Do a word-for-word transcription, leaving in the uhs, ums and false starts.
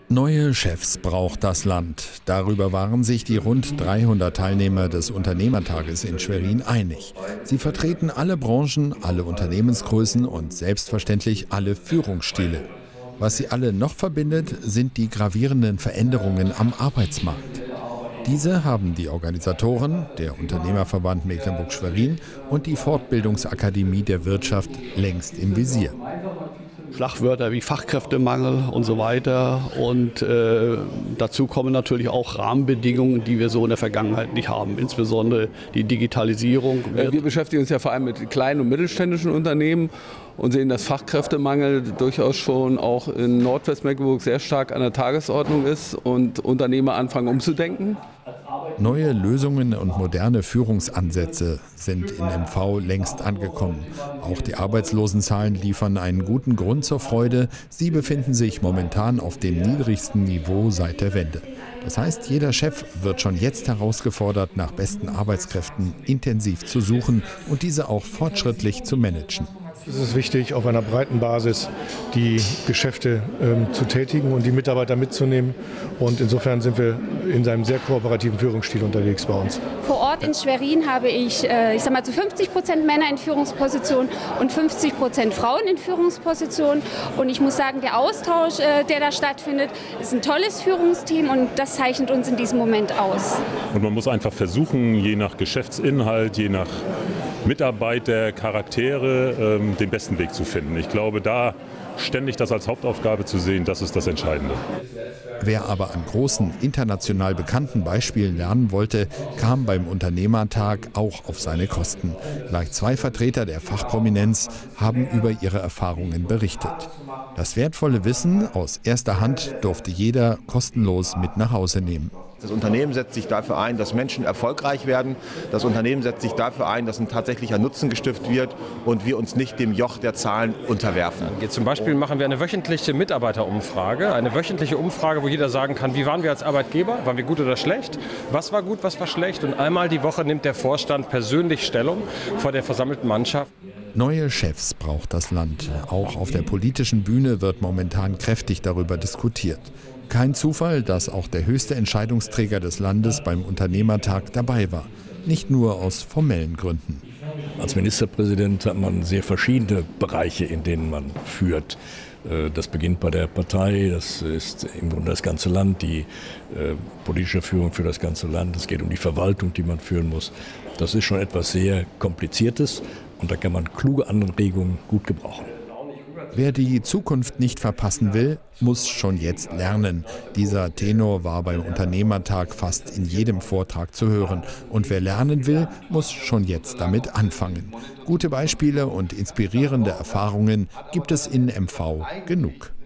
Neue Chefs braucht das Land. Darüber waren sich die rund dreihundert Teilnehmer des Unternehmertages in Schwerin einig. Sie vertreten alle Branchen, alle Unternehmensgrößen und selbstverständlich alle Führungsstile. Was sie alle noch verbindet, sind die gravierenden Veränderungen am Arbeitsmarkt. Diese haben die Organisatoren, der Unternehmerverband Mecklenburg-Schwerin und die Fortbildungsakademie der Wirtschaft längst im Visier. Schlagwörter wie Fachkräftemangel und so weiter. Und äh, dazu kommen natürlich auch Rahmenbedingungen, die wir so in der Vergangenheit nicht haben. Insbesondere die Digitalisierung. Wir beschäftigen uns ja vor allem mit kleinen und mittelständischen Unternehmen und sehen, dass Fachkräftemangel durchaus schon auch in Nordwestmecklenburg sehr stark an der Tagesordnung ist und Unternehmer anfangen umzudenken. Neue Lösungen und moderne Führungsansätze sind in M V längst angekommen. Auch die Arbeitslosenzahlen liefern einen guten Grund zur Freude. Sie befinden sich momentan auf dem niedrigsten Niveau seit der Wende. Das heißt, jeder Chef wird schon jetzt herausgefordert, nach besten Arbeitskräften intensiv zu suchen und diese auch fortschrittlich zu managen. Es ist wichtig, auf einer breiten Basis die Geschäfte ähm, zu tätigen und die Mitarbeiter mitzunehmen. Und insofern sind wir in einem sehr kooperativen Führungsstil unterwegs bei uns. Vor Ort in Schwerin habe ich, äh, ich sag mal, zu fünfzig Prozent Männer in Führungspositionen und fünfzig Prozent Frauen in Führungspositionen. Und ich muss sagen, der Austausch, äh, der da stattfindet, ist ein tolles Führungsteam und das zeichnet uns in diesem Moment aus. Und man muss einfach versuchen, je nach Geschäftsinhalt, je nach Mitarbeiter, Charaktere, ähm, den besten Weg zu finden. Ich glaube, da ständig das als Hauptaufgabe zu sehen, das ist das Entscheidende. Wer aber an großen, international bekannten Beispielen lernen wollte, kam beim Unternehmertag auch auf seine Kosten. Gleich zwei Vertreter der Fachprominenz haben über ihre Erfahrungen berichtet. Das wertvolle Wissen aus erster Hand durfte jeder kostenlos mit nach Hause nehmen. Das Unternehmen setzt sich dafür ein, dass Menschen erfolgreich werden. Das Unternehmen setzt sich dafür ein, dass ein tatsächlicher Nutzen gestiftet wird und wir uns nicht dem Joch der Zahlen unterwerfen. Zum Beispiel machen wir eine wöchentliche Mitarbeiterumfrage, eine wöchentliche Umfrage, wo jeder sagen kann, wie waren wir als Arbeitgeber, waren wir gut oder schlecht, was war gut, was war schlecht. Und einmal die Woche nimmt der Vorstand persönlich Stellung vor der versammelten Mannschaft. Neue Chefs braucht das Land. Auch auf der politischen Bühne wird momentan kräftig darüber diskutiert. Kein Zufall, dass auch der höchste Entscheidungsträger des Landes beim Unternehmertag dabei war. Nicht nur aus formellen Gründen. Als Ministerpräsident hat man sehr verschiedene Bereiche, in denen man führt. Das beginnt bei der Partei, das ist im Grunde das ganze Land, die äh, politische Führung für das ganze Land. Es geht um die Verwaltung, die man führen muss. Das ist schon etwas sehr Kompliziertes und da kann man kluge Anregungen gut gebrauchen. Wer die Zukunft nicht verpassen will, muss schon jetzt lernen. Dieser Tenor war beim Unternehmertag fast in jedem Vortrag zu hören. Und wer lernen will, muss schon jetzt damit anfangen. Gute Beispiele und inspirierende Erfahrungen gibt es in M V genug.